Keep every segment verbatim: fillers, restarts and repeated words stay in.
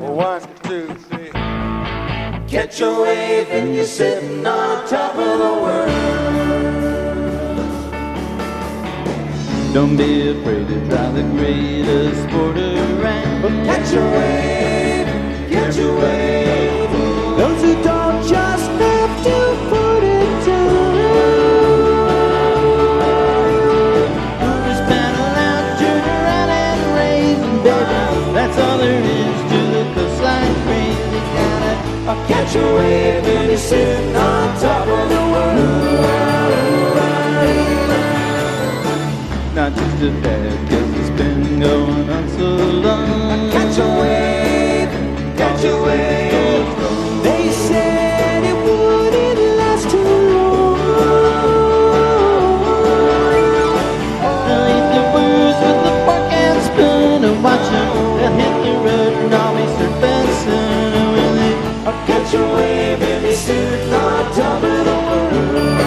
One, two, three. Catch a wave and you're sitting on top of the world. Don't be afraid to try the greatest sport around. But catch a wave, catch a wave. Those who don't just have to put it down. Just paddle out, turn around and raise them, baby. That's all there is to the coastline crazy. Gotta Catch a wave and you're sitting on top of the world. not just a fad, cause it's been going on so long. Catch a wave, catch a wave. They said it wouldn't last too long. They'll eat the booze with the fork and spoon and watch them. They'll hit the road and all be surfing soon. Will they catch a wave and be sitting on top of the world.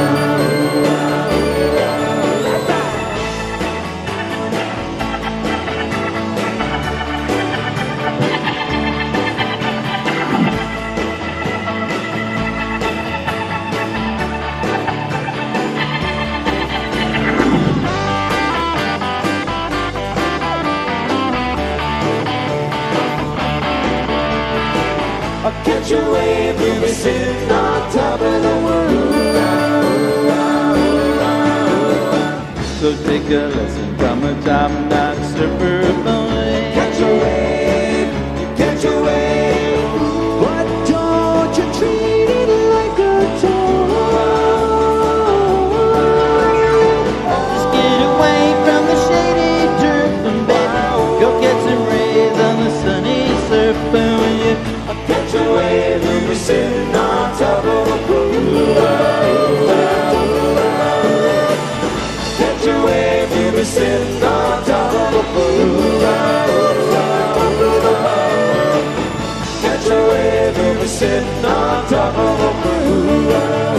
Catch a wave, you'll be sitting on top of the world. so take a lesson from a top-notch surfer boy. Catch a wave, catch a wave. But don't you treat it like a toy. Just get away from the shady turf and baby, go get some rays on the sunny surf. When you catch a wave, you'll be sitting on top of the pool. Catch a wave, you'll be sitting on top of the pool. Catch a wave, you'll be sitting on top of the pool.